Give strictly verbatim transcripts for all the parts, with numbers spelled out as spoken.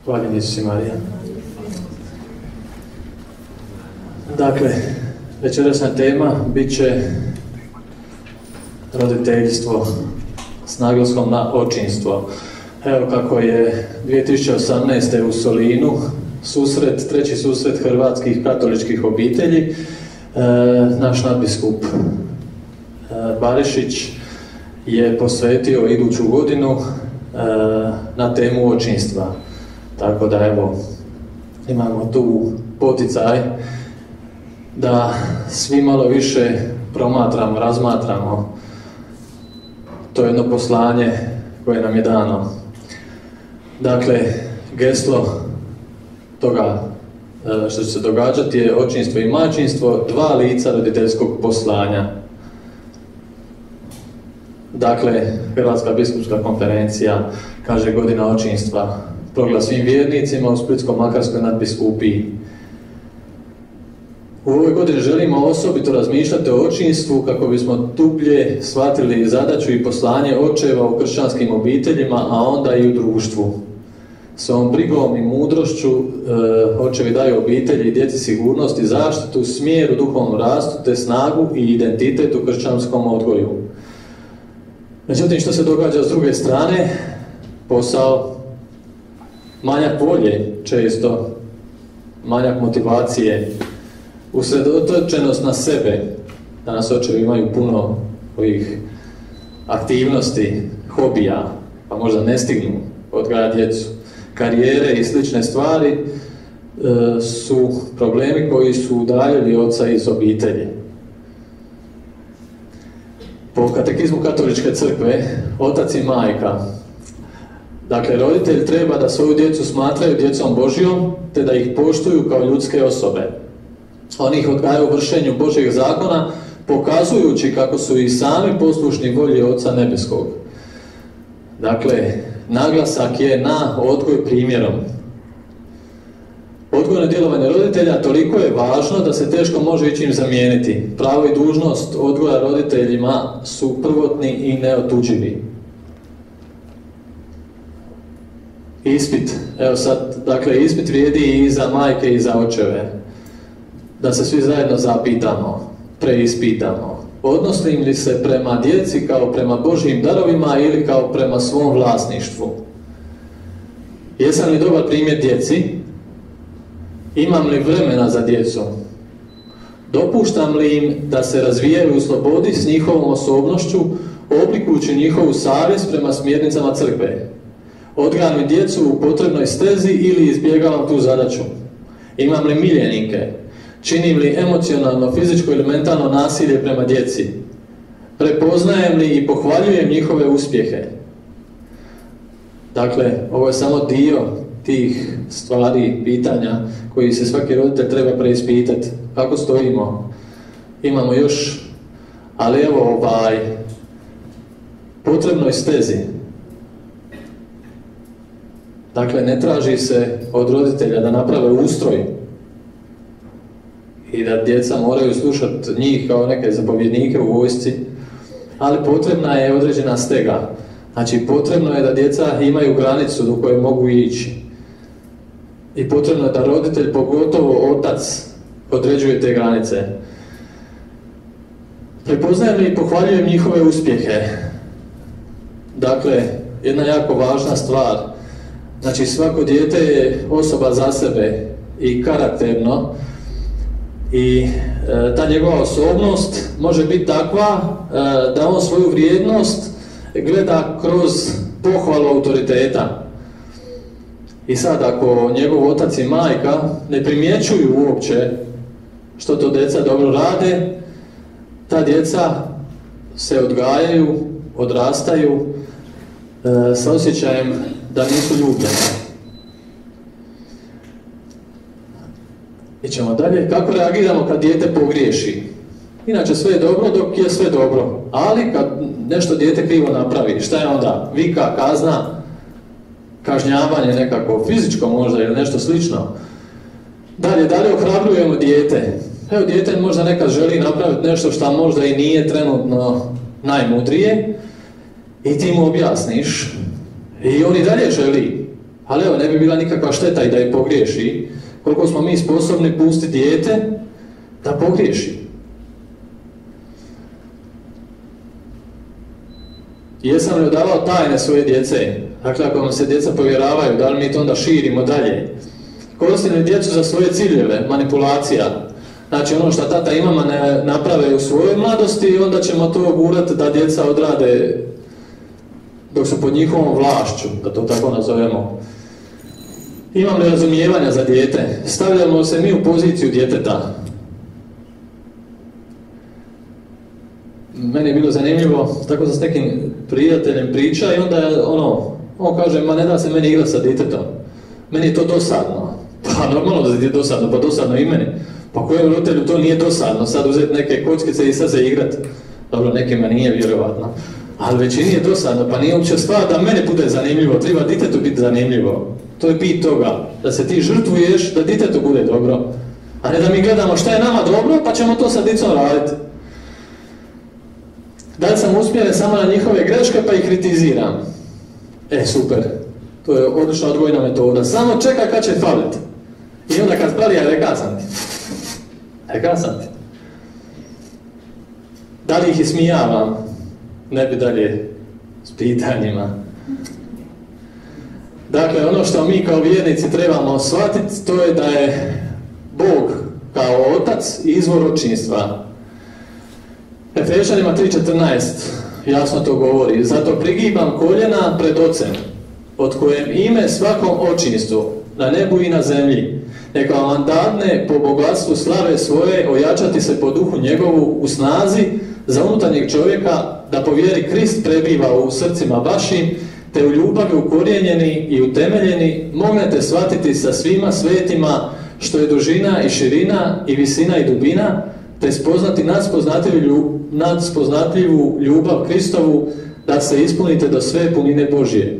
Hvaljen Isus i Marija. Dakle, večerašnja tema bit će roditeljstvo s naglaskom na očinstvo. Evo kako je dvije tisuće osamnaeste. u Solinu susret, treći susret hrvatskih katoličkih obitelji, e, naš nadbiskup e, Barišić je posvetio iduću godinu e, na temu očinstva. Tako da evo, imamo tu poticaj da svi malo više promatramo, razmatramo to jedno poslanje koje nam je dano. Dakle, geslo toga što će se događati je očinstvo i majčinstvo, dva lica roditeljskog poslanja. Dakle, Hrvatska biskupska konferencija kaže godina očinstva, proglas svim vjernicima u Splitsko-makarskoj nadbiskupiji. U ovoj godini želimo osobito razmišljati o očinstvu kako bismo dublje shvatili zadaću i poslanje očeva u kršćanskim obiteljima, a onda i u društvu. S ovom brigom i mudrošću e, očevi daju obitelji i djeci sigurnost i zaštitu, smjer u duhovnom rastu te snagu i identitet u kršćanskom odgoju. Međutim, što se događa s druge strane? Posao, manjak volje često, manjak motivacije, usredotočenost na sebe. Danas očevi imaju puno ovih aktivnosti, hobija, pa možda ne stignu odgajati djecu. Karijere i slične stvari e, su problemi koji su udaljili oca iz obitelji. Po katekizmu Katoličke crkve, otac i majka, dakle, roditelj treba da svoju djecu smatraju djecom Božjom, te da ih poštuju kao ljudske osobe. Oni ih odgajaju u vršenju Božjeg zakona, pokazujući kako su i sami poslušni volji Oca nebeskog. Dakle, naglasak je na odgoj primjerom. Odgojno djelovanje roditelja toliko je važno da se teško može ići im zamijeniti. Pravo i dužnost odgoja roditeljima su prvotni i neotuđivi. Ispit, evo sad, dakle, ispit vrijedi i za majke i za očeve. Da se svi zajedno zapitamo, preispitamo. Odnosim li se prema djeci kao prema Božjim darovima ili kao prema svom vlasništvu? Jesam li dobar primjer djeci? Imam li vremena za djecu? Dopuštam li im da se razvijaju u slobodi s njihovom osobnošću, oblikujući njihovu savjest prema smjernicama crkve? Odgajam li djecu u potrebnoj stezi ili izbjegavam tu zadaću? Imam li miljenike? Činim li emocionalno, fizičko ili mentalno nasilje prema djeci? Prepoznajem li i pohvaljujem njihove uspjehe? Dakle, ovo je samo dio tih stvari, pitanja koji se svaki roditelj treba preispitati. Kako stojimo? Imamo još, ali evo ovaj, potrebnoj stezi. Dakle, ne traži se od roditelja da naprave ustroj i da djeca moraju slušati njih kao neke zapovjednike u vojsci, ali potrebna je određena stega. Znači, potrebno je da djeca imaju granicu do koje mogu ići. I potrebno je da roditelj, pogotovo otac, određuje te granice. Prepoznajem li i pohvaljujem njihove uspjehe? Dakle, jedna jako važna stvar. Znači, svako dijete je osoba za sebe i karakterno, i e, ta njegova osobnost može biti takva e, da on svoju vrijednost gleda kroz pohvalu autoriteta. I sad, ako njegov otac i majka ne primjećuju uopće što to djeca dobro rade, ta djeca se odgajaju, odrastaju e, sa osjećajem da nisu ljubljeni. Ićemo dalje. Kako reagiramo kad dijete pogriješi? Inače sve je dobro dok je sve dobro, ali kad nešto dijete krivo napravi, šta je onda? Vika, kazna, kažnjavanje nekako, fizičko možda ili nešto slično. Dalje, dalje ohrabrujemo dijete. Evo, dijete možda nekad želi napraviti nešto što možda i nije trenutno najmudrije i ti mu objasniš i on i dalje želi. Ali evo, ne bi bila nikakva šteta i da je pogriješi, koliko smo mi sposobni pustiti dijete da pogriješi. Jesam li odavao tajne svoje djece? Dakle, ako vam se djeca povjeravaju, da li mi to onda širimo dalje? Koristim li djecu za svoje ciljeve, manipulacija? Znači, ono što tata i mama ne naprave u svojoj mladosti, onda ćemo to gurati da djeca odrade dok su pod njihovom vlašću, da to tako nazovemo. Imam li razumijevanja za dijete? Stavljamo se mi u poziciju djeteta. Meni je bilo zanimljivo, tako sam s nekim prijateljem priča i onda je ono, on kaže, ma ne da se meni igrati sa djetetom. Meni je to dosadno. Pa normalno da ti je dosadno, pa dosadno i meni. Pa kojem roditelju to nije dosadno, sad uzeti neke kockice i sad se igrati. Dobro, nekima nije vjerovatno. Ali većini je dosadno, pa nije uopće stvar da mene bude zanimljivo, treba ditetu biti zanimljivo. To je bit toga, da se ti žrtvuješ, da ditetu bude dobro. A ne da mi gledamo šta je nama dobro, pa ćemo to sa dicom raditi. Da li sam usmjeren samo na njihove greške, pa ih kritiziram? E, super. To je odlična odgojna metoda. Samo čeka kad će faliti. I onda kad fali, ja rekao sam ti. Rekao sam ti. Da li ih ismijavam? Ne bi dalje s pitanjima. Dakle, ono što mi kao vjernici trebamo shvatiti, to je da je Bog kao Otac izvor očinstva. Efežanima tri četrnaest jasno to govori. Zato prigibam koljena pred Ocem, od kojem ime svakom očinstvu, na nebu i na zemlji, neka vam dadne po bogatstvu slave svoje ojačati se po duhu njegovu u snazi za unutarnjeg čovjeka, da po vjeri Krist prebiva u srcima vašim, te u ljubavi ukorijenjeni i utemeljeni mognete shvatiti sa svima svetima što je dužina i širina i visina i dubina, te spoznati nadspoznatljivu ljubav Kristovu, da se ispunite do sve punine Božje.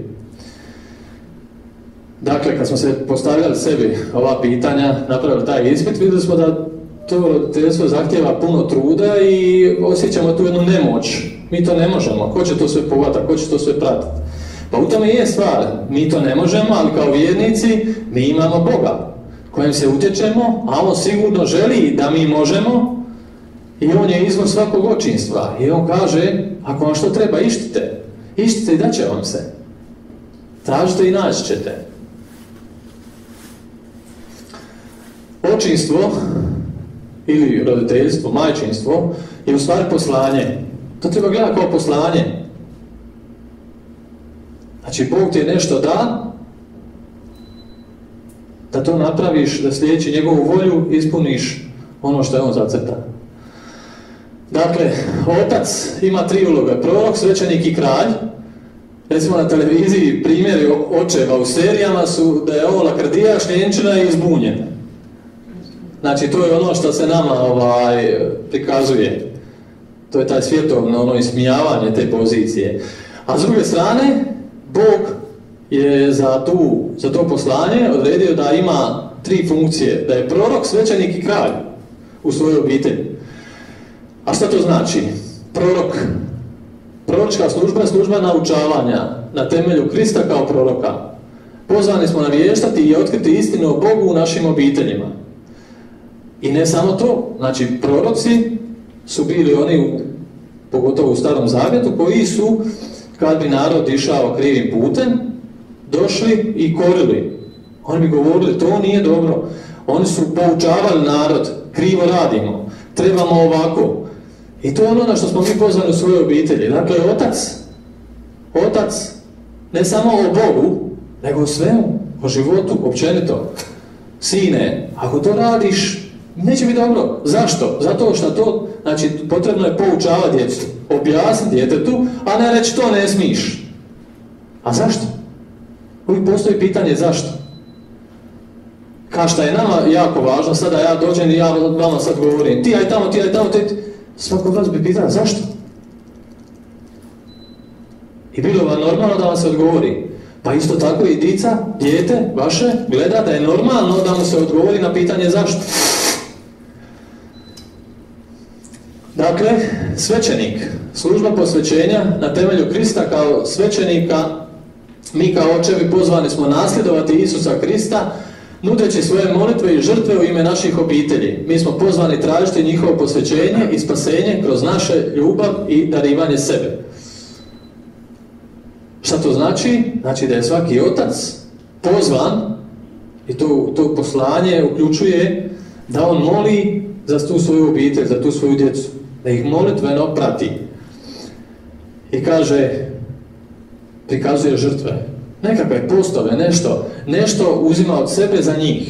Dakle, kad smo se postavljali sebi ova pitanja, napravili taj ispit, vidjeli smo da to roditeljstvo zahtjeva puno truda i osjećamo tu jednu nemoć. Mi to ne možemo. Ko će to sve povata, ko će to sve pratiti? Pa u tome je stvar. Mi to ne možemo, ali kao vjernici mi imamo Boga kojem se utječemo, a on sigurno želi da mi možemo i on je izvor svakog očinstva. I on kaže, ako vam što treba, ištite. Ištite i daće vam se. Tražite i naći ćete. Očinstvo ili roditeljstvo, majčinstvo je u stvari poslanje. To treba gledati kao poslanje. Znači, Bog ti je nešto da, da to napraviš, da slijedeći njegovu volju ispuniš ono što je on zacrta. Dakle, otac ima tri uloge, prorok, svećenik i kralj. Recimo na televiziji primjeri očeva u serijama su da je ovo lakrdijaš, ljenčina i izbunjen. Znači, to je ono što se nama ovaj, prikazuje. To je taj svjetovno ono ismijavanje te pozicije. A s druge strane, Bog je za, tu, za to poslanje odredio da ima tri funkcije. Da je prorok, svećenik i kralj u svojoj obitelji. A što to znači? Prorok. Proročka služba je služba naučavanja na temelju Krista kao proroka. Pozvani smo navještati i otkriti istinu o Bogu u našim obiteljima. I ne samo to, znači proroci su bili oni, u, pogotovo u Starom Zavjetu, koji su, kad bi narod išao krivim putem, došli i korili. Oni bi govorili, to nije dobro. Oni su poučavali narod, krivo radimo, trebamo ovako. I to je ono na što smo mi pozvani u svojoj obitelji. Dakle, otac, otac, ne samo o Bogu, nego o svemu, o životu, općenito. Sine, ako to radiš, neće biti dobro. Zašto? Zato što to, znači, potrebno je poučavati djecu, objasniti djetetu, a ne reći to ne smiš. A zašto? Uvijek postoji pitanje zašto. Kao što je nama jako važno, sada ja dođem i ja vama sad govorim, ti aj tamo, ti aj tamo, ti... Svako od vas bi pitao, zašto? I bilo vam normalno da vam se odgovori. Pa isto tako i dica, dijete, vaše, gleda da je normalno da mu se odgovori na pitanje zašto. Dakle, svećenik, služba posvećenja na temelju Krista kao svećenika Mi kao očevi pozvani smo nasljedovati Isusa Krista, nudeći svoje molitve i žrtve u ime naših obitelji. Mi smo pozvani tražiti njihovo posvećenje i spasenje kroz naše ljubav i darivanje sebe. Šta to znači? Znači da je svaki otac pozvan, i to, to poslanje uključuje da on moli za tu svoju obitelj, za tu svoju djecu, da ih molitveno prati. I kaže, prikazuje žrtve, nekakve postove, nešto, nešto uzima od sebe za njih.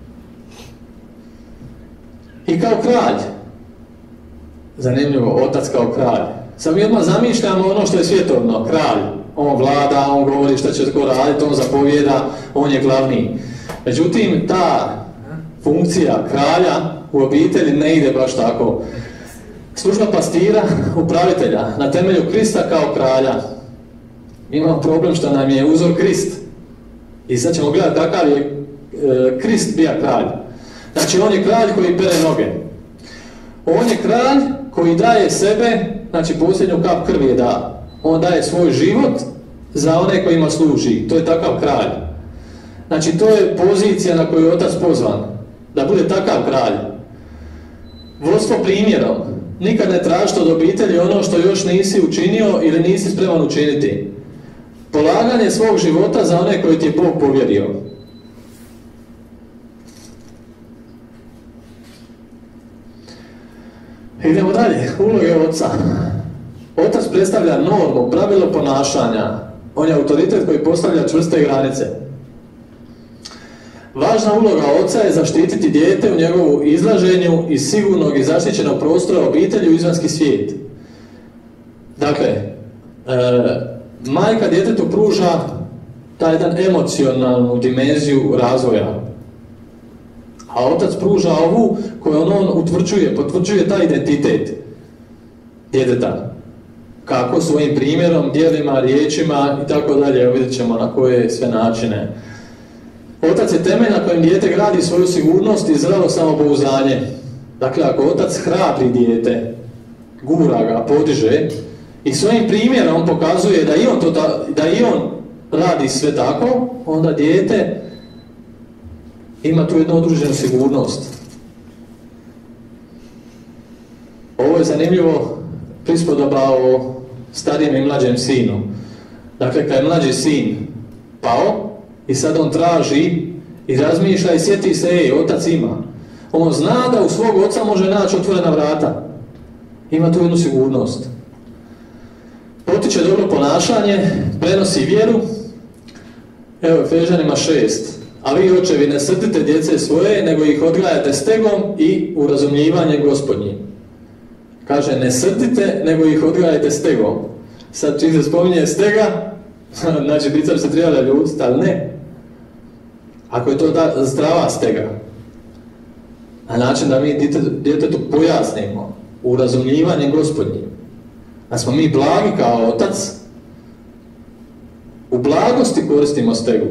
I kao kralj, zanimljivo, otac kao kralj. Sad mi odmah zamišljamo ono što je svjetovno, kralj. On vlada, on govori šta će tko raditi, on zapovjeda, on je glavni. Međutim, ta funkcija kralja u obitelji ne ide baš tako. Služba pastira, upravitelja, na temelju Krista kao kralja. Imamo problem što nam je uzor Krist. I sad ćemo gledati kakav je e, Krist bio kralj. Znači, on je kralj koji pere noge. On je kralj koji daje sebe, znači posljednju kap krvi je da. On daje svoj život za one kojima služi. To je takav kralj. Znači, to je pozicija na koju je otac pozvan. Da bude takav kralj. Vodstvo primjerom. Nikad ne tražite od obitelji ono što još nisi učinio ili nisi spreman učiniti. Polaganje svog života za one koji ti je Bog povjerio. Idemo dalje. Uloge oca. Otac predstavlja normu, pravilo ponašanja. On je autoritet koji postavlja čvrste granice. Važna uloga oca je zaštititi dijete u njegovu izlaženju iz sigurnog i zaštićenog prostora obitelji u izvanjski svijet. Dakle, e, majka djetetu pruža taj jedan emocionalnu dimenziju razvoja. A otac pruža ovu koju on, on utvrđuje, potvrđuje taj identitet djeteta. Kako? Svojim primjerom, djelima, riječima i tako dalje. Vidjet ćemo na koje sve načine. Otac je temelj na kojem dijete gradi svoju sigurnost i zdravo samopouzdanje. Dakle, ako otac hrabri dijete, gura ga, podiže i svojim primjerom pokazuje da i on, to, da i on radi sve tako, onda dijete ima tu jednu određenu sigurnost. Ovo je zanimljivo prispodoba o starijem i mlađem sinu. Dakle, kad je mlađi sin pao i sad on traži i razmišlja i sjeti se, ej, otac ima. On zna da u svog oca može naći otvorena vrata. Ima tu jednu sigurnost. Potiče dobro ponašanje, prenosi vjeru. Evo, Efežanima šest. A vi, očevi, ne srdite djece svoje, nego ih odgajate stegom i urazumljivanjem Gospodnjim. Kaže, ne srdite, nego ih odgajate stegom. Sad čim se spominje stega, znači djeca bi se trebala ljutiti, ali ne. Ako je to da, zdrava stega, na način da mi djetetu pojasnimo urazumljivanjem Gospodnjim, da smo mi blagi kao otac, u blagosti koristimo stegu.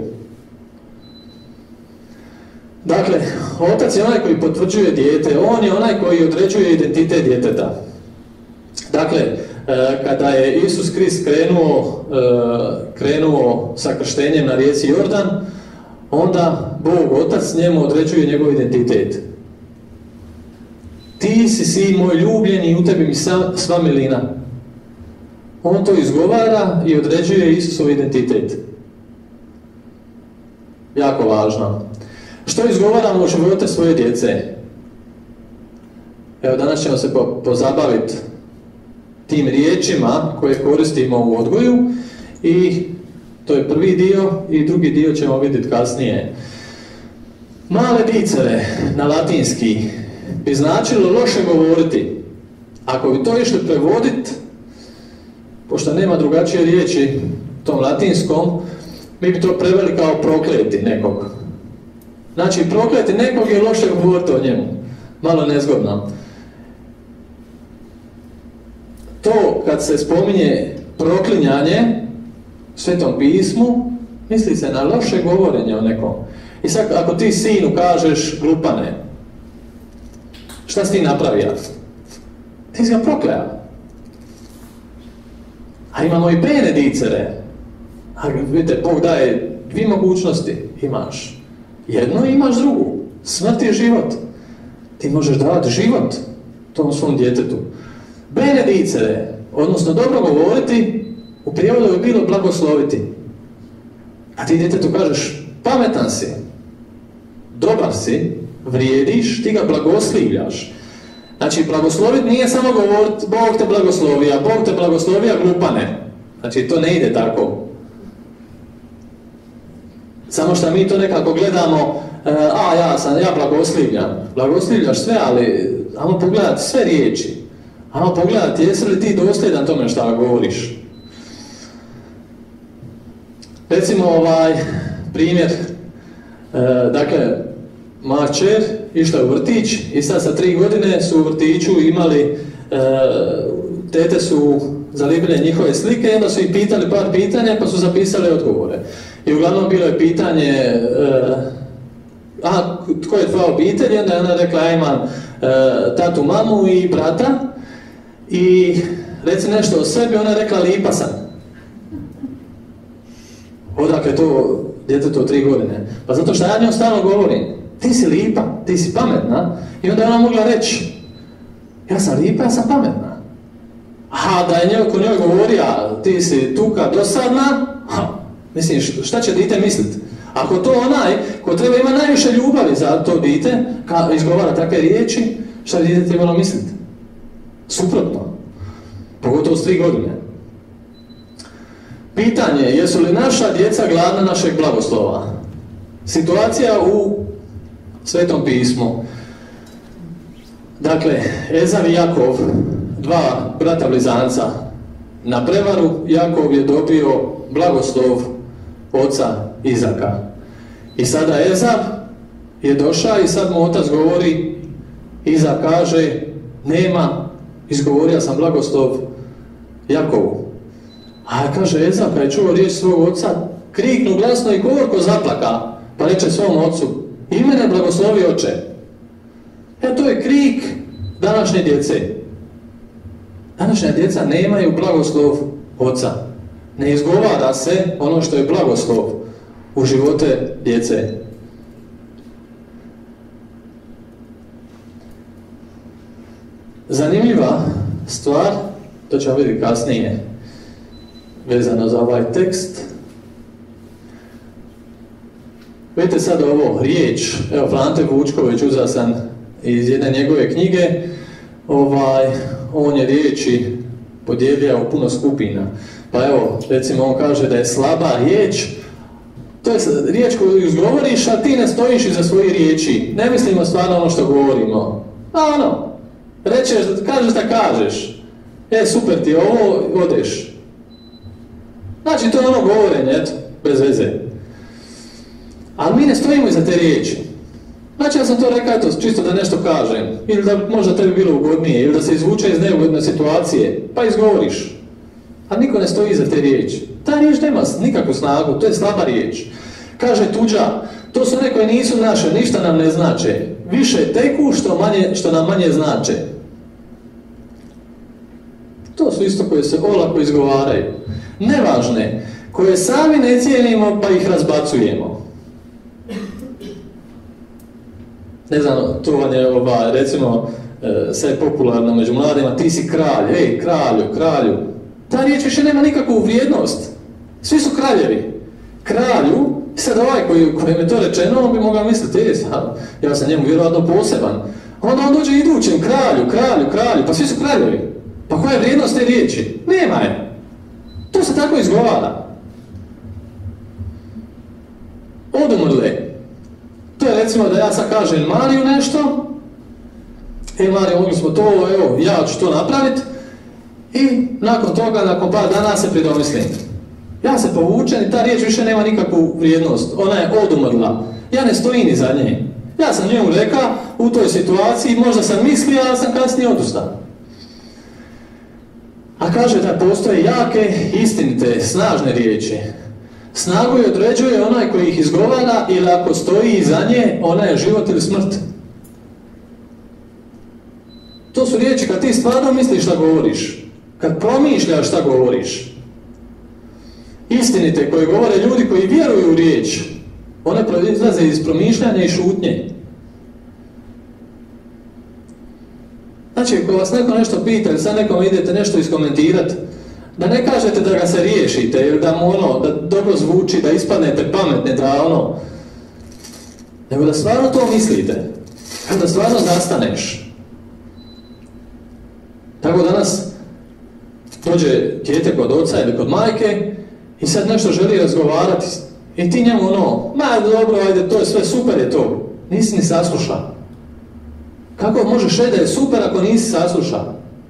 Dakle, otac je onaj koji potvrđuje dijete, on je onaj koji određuje identitet djeteta. Dakle, kada je Isus Krist krenuo, krenuo sa krštenjem na rijeci Jordan, onda Bog Otac njemu određuje njegov identitet. Ti si sin moj ljubljeni i u tebi mi sva milina. On to izgovara i određuje Isusov identitet. Jako važno. Što izgovaramo u živote svoje djece? Evo, danas ćemo se po, pozabaviti tim riječima koje koristimo u odgoju i to je prvi dio i drugi dio ćemo vidjeti kasnije. Male dicere na latinski bi značilo loše govoriti. Ako bi to išli prevoditi, pošto nema drugačije riječi tom latinskom, mi bi to preveli kao prokleti nekog. Znači, prokleti nekog je loše govoriti o njemu. Malo nezgodno. To kad se spominje proklinjanje u Svetom pismu, misli se na loše govorenje o nekom. I sad, ako ti sinu kažeš glupane, šta si ti napravio? Ti si ga prokleo. A imamo i benedicere. A vidite, Bog daje dvije mogućnosti. Imaš jedno i imaš drugu. Smrt je život. Ti možeš davati život tom svom djetetu. Benedicere, odnosno dobro govoriti, u prijevodu je bilo blagosloviti. A ti djetetu kažeš, pametan si, dobar si, vrijediš, ti ga blagoslivljaš. Znači, blagosloviti nije samo govoriti, Bog te blagoslovi, a Bog te blagoslovi, a glupane. Znači, to ne ide tako. Samo što mi to nekako gledamo, a ja sam, ja blagoslivljam. Blagoslivljaš sve, ali ajmo pogledati sve riječi. Ajmo pogledati, jesi li ti dosljedan tome što govoriš. Recimo ovaj primjer, e, dakle, moja kćer išla u vrtić i sad sa tri godine su u vrtiću imali, e, tete su zalibile njihove slike i onda su ih pitali par pitanja pa su zapisali odgovore. I uglavnom bilo je pitanje, e, a tko je tvoja obitelj? I onda je ona rekla, ja imam e, tatu, mamu i brata i reci nešto o sebi, ona je rekla, lipa sam. Odakle to djetetu od tri godine? Pa zato što ja njom stalno govorim, ti si lipa, ti si pametna, i onda je ona mogla reći, ja sam lipa, ja sam pametna. A da je njoj ko njoj govorija, ti si tuka, dosadna, ha, mislim, šta će dite misliti? Ako to onaj ko treba ima najviše ljubavi za to dite, ka izgovara takve riječi, šta bi dite trebalo misliti? Suprotno. Pogotovo s tri godine. Pitanje je, jesu li naša djeca gladna našeg blagoslova? Situacija u Svetom pismu. Dakle, Ezav i Jakov, dva brata blizanca, na prevaru Jakov je dobio blagoslov oca Izaka. I sada Ezav je došao i sad mu otac govori, Izak kaže, nema, izgovorio sam blagoslov Jakovu. A kaže, Ezav kad je čuo riječ svog oca, kriknu glasno i gorko zaplaka, pa reče svom ocu, i mene blagoslovi oče. E to je krik današnje djece. Današnja djeca nemaju blagoslov oca. Ne izgovara se ono što je blagoslov u živote djece. Zanimljiva stvar, to ćemo vidjeti kasnije, vezano za ovaj tekst. Vidite sad ovo, riječ, evo Frante Vučković, uzeo sam iz jedne njegove knjige, ovaj, on je riječi podijelio u puno skupina. Pa evo, recimo on kaže da je slaba riječ, to je riječ koju izgovoriš, a ti ne stojiš iza svojih riječi. Ne mislimo stvarno ono što govorimo. A ono, rečeš, kažeš da kažeš. E, super ti je ovo, odeš. Znači, to je ono govorenje, eto, bez veze. Ali mi ne stojimo iza te riječi. Znači, ja sam to rekao, eto, čisto da nešto kažem. Ili da možda tebi bilo ugodnije, ili da se izvuče iz neugodne situacije, pa izgovoriš. A niko ne stoji iza te riječi. Ta riječ nema nikakvu snagu, to je slaba riječ. Kaže tuđa, to su one koje nisu naše, ništa nam ne znače. Više teku što, manje, što nam manje znače. To su isto koje se olako izgovaraju. Nevažne, koje sami ne cijenimo pa ih razbacujemo. Ne znam, to vam je ova, recimo, sve je popularno među mladima, ti si kralj, ej, kralju, kralju. Ta riječ više nema nikakvu vrijednost. Svi su kraljevi. Kralju, sad ovaj koji, koji je to rečeno, on bi mogao misliti, ej, ja sam njemu vjerojatno poseban. Onda on dođe idućem, kralju, kralju, kralju, pa svi su kraljevi. Pa koja je vrijednost te riječi? Nema je. To se tako izgovara. Odumrle. To je recimo da ja sad kažem Mariju nešto, e Mariju, mogli smo to, evo, ja ću to napraviti, i nakon toga, nakon par dana se pridomislim. Ja se povučem i ta riječ više nema nikakvu vrijednost. Ona je odumrla. Ja ne stojim iza nje. Ja sam njemu rekao u toj situaciji, možda sam mislio, ali sam kasnije odustao. A kaže da postoje jake, istinite, snažne riječi. Snagu je određuje onaj koji ih izgovara ili ako stoji iza nje, ona je život ili smrt. To su riječi kad ti stvarno misliš šta govoriš. Kad promišljaš šta govoriš. istinite, koje govore ljudi koji vjeruju u riječ, one izlaze iz promišljanja i šutnje. Znači, ako vas neko nešto pita ili sad nekom idete nešto iskomentirati, da ne kažete da ga se riješite ili da mu ono, da dobro zvuči, da ispadnete pametne, da ono, nego da stvarno to mislite, da stvarno zastaneš. Tako danas dođe dijete kod oca ili kod majke i sad nešto želi razgovarati i ti njemu ono, ma dobro, ajde, to je sve super je to, nisi ni saslušao. Kako možeš reći da je super ako nisi saslušao?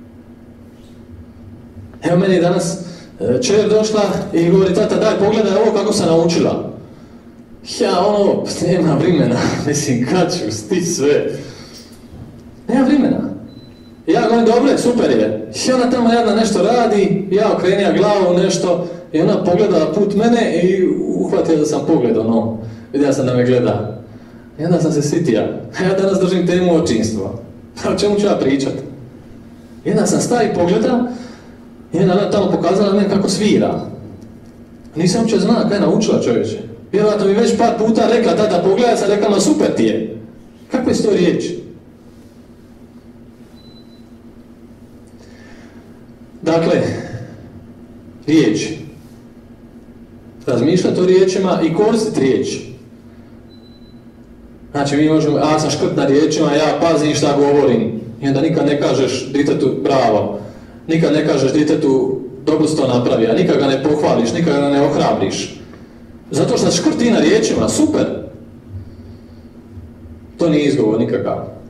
Evo meni je danas čer došla i govori, tata daj pogledaj ovo kako sam naučila. Ja ono, nema vremena, mislim kad ću ti sve. Nema vremena. Ja govorim, dobro je, super je. I ona tamo jedna nešto radi, ja okrenija glavu nešto i ona pogleda put mene i uhvatila da sam pogled, ono, vidio sam da me gleda. I onda sam se sitija. Ja danas držim temu očinstva. O čemu ću ja pričat? I onda sam staj i pogleda i onda ona tamo pokazala meni kako svira. Nisam uopće znala kaj je naučila čovječe. Vjerojatno mi već par puta rekla, tada pogledaj, sam rekla, ma super ti je. Kakve su to riječi? Dakle, riječi. Razmišljati o riječima i koristiti riječi. Znači, mi možemo, a sam škrt na riječima, ja pazim šta govorim. I onda nikad ne kažeš ditetu bravo. Nikad ne kažeš ditetu dobro si to napravi, a nikad ga ne pohvališ, nikad ga ne ohrabriš. Zato što škrt ti na riječima, super. To nije izgovor nikakav.